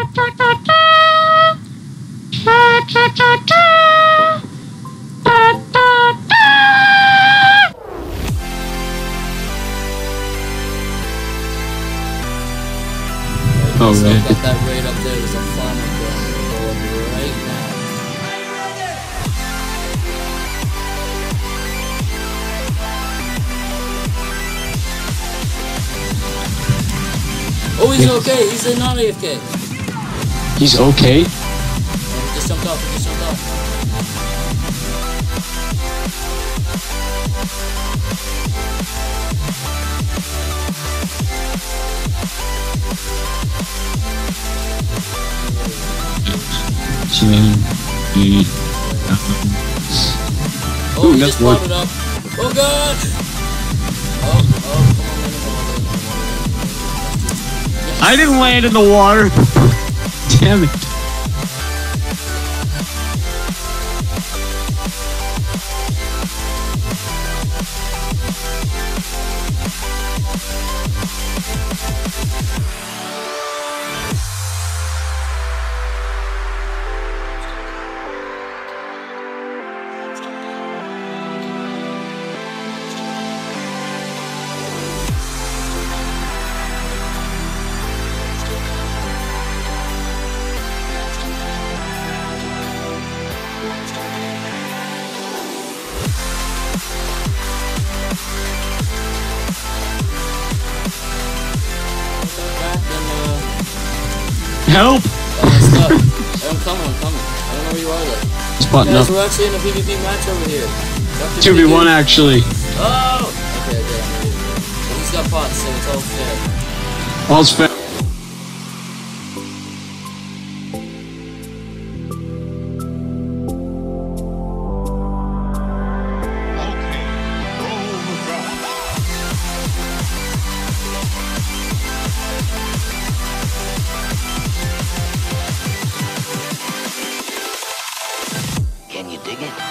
Oh, So really? got that right up there. There's a farmer going right now. Oh, he's okay. He's not AFK. He's okay? He just jumped off. He just jumped off. Oh, he that's just brought it up. Oh, God. Oh, come on. I didn't land in the water. Damn it. Help! Oh, I'm stuck. I'm coming. I don't know where you are though. Spotting Guys, up. we're actually in a PvP match over here. 2v1 actually. Oh! Okay. But he's got pots, so it's all fair. All's fair. Can you dig it?